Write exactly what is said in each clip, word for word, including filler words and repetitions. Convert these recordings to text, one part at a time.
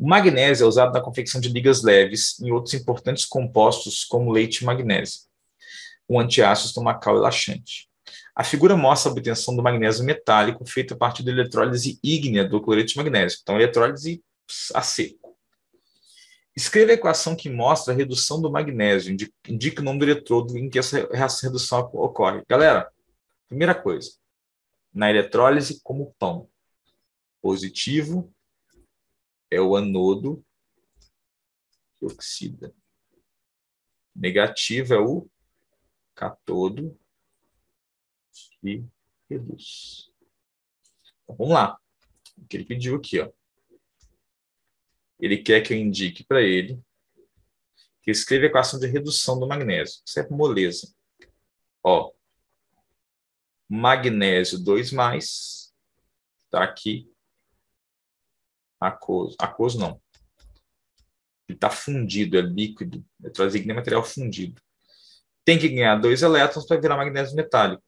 O magnésio é usado na confecção de ligas leves em outros importantes compostos, como leite e magnésio, um antiácido estomacal e laxante. A figura mostra a obtenção do magnésio metálico feita a partir da eletrólise ígnea do cloreto de magnésio. Então, eletrólise a seco. Escreva a equação que mostra a redução do magnésio, indica o nome do eletrodo em que essa redução ocorre. Galera, primeira coisa, na eletrólise como pão, positivo é o anodo que oxida, negativo é o catodo que reduz. Então, vamos lá. O que ele pediu aqui, ó. Ele quer que eu indique para ele que escreva a equação de redução do magnésio. Isso é moleza. Ó, magnésio dois mais, tá aqui, aquoso. Aquoso não. Ele está fundido, é líquido. Eletrólise ígnea é material fundido. Tem que ganhar dois elétrons para virar magnésio metálico.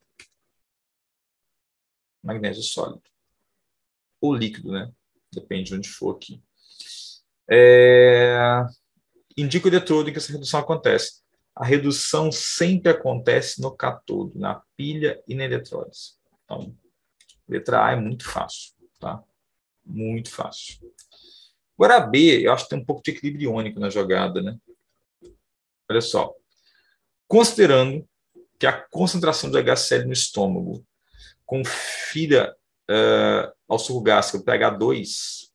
Magnésio sólido. Ou líquido, né? Depende de onde for aqui. É... Indica o eletrodo em que essa redução acontece. A redução sempre acontece no catodo, na pilha e na eletrólise. Então, letra A é muito fácil, tá? Muito fácil. Agora a B, eu acho que tem um pouco de equilíbrio iônico na jogada, né? Olha só. Considerando que a concentração de H C l no estômago confira uh, ao suco gástrico pH dois,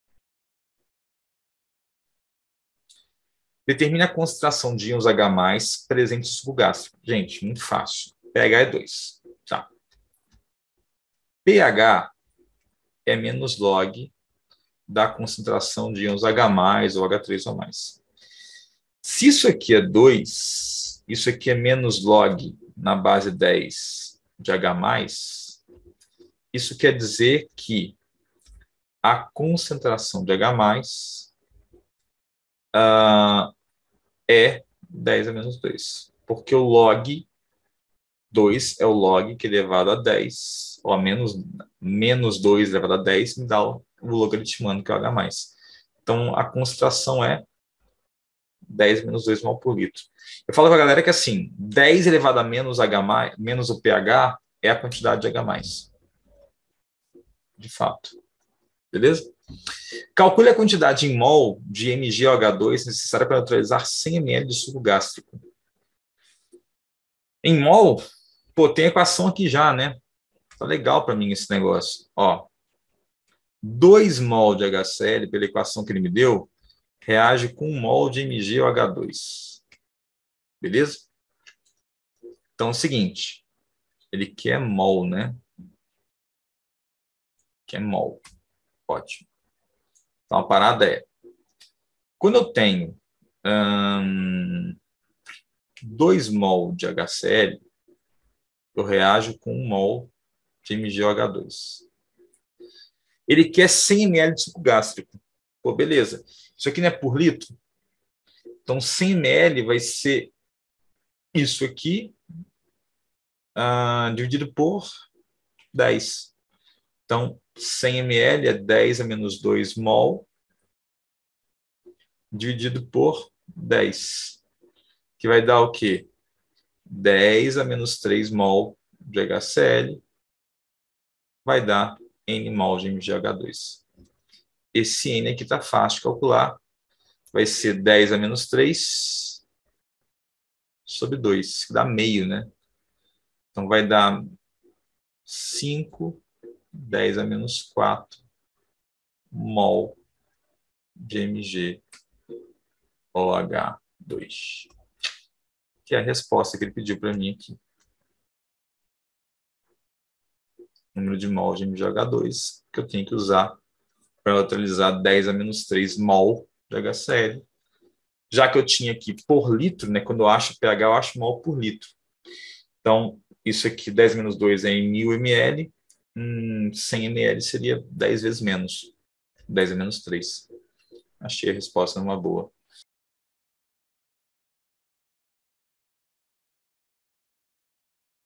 determine a concentração de íons H+ presente no suco gástrico. Gente, muito fácil. pH é dois. Tá. pH é menos log da concentração de íons H+ ou H três ou mais. Se isso aqui é dois, isso aqui é menos log na base dez de H+, isso quer dizer que a concentração de H+, uh, é dez a menos dois. Porque o log dois é o log que elevado a dez, ou a menos, menos dois elevado a dez, me dá o, o logaritmando, que é o H+. Então, a concentração é dez menos dois mol por litro. Eu falo para a galera que, assim, dez elevado a menos H+, menos o pH, é a quantidade de H+. De fato. Beleza? Calcule a quantidade em mol de M g O H dois necessária para neutralizar cem mililitros de suco gástrico. Em mol, pô, tem equação aqui já, né? Tá legal para mim esse negócio. Ó, dois mol de H C l, pela equação que ele me deu, reage com um mol de M g O H dois. Beleza? Então é o seguinte, ele quer mol, né? Quer mol. Ótimo. Então a parada é, quando eu tenho hum, dois mol de H C l, eu reajo com um mol de M g O H dois. Ele quer cem mililitros de suco gástrico. Pô, beleza. Isso aqui não é por litro? Então, cem mililitros vai ser isso aqui, uh, dividido por dez. Então, cem mililitros é dez a menos dois mol, dividido por dez. Que vai dar o quê? dez a menos três mol de H C l vai dar N mol de M g O H dois. Esse N aqui está fácil de calcular. Vai ser dez a menos três sobre dois, que dá meio, né? Então, vai dar cinco, dez a menos quatro mol de M g O H dois. Que é a resposta que ele pediu para mim aqui. Número de mol de M g O H dois, que eu tenho que usar para neutralizar dez a menos três mol de H C l. Já que eu tinha aqui por litro, né? Quando eu acho pH, eu acho mol por litro. Então, isso aqui, dez menos dois é em mil mililitros. Hum, cem mililitros seria dez vezes menos. dez a menos três. Achei a resposta numa boa.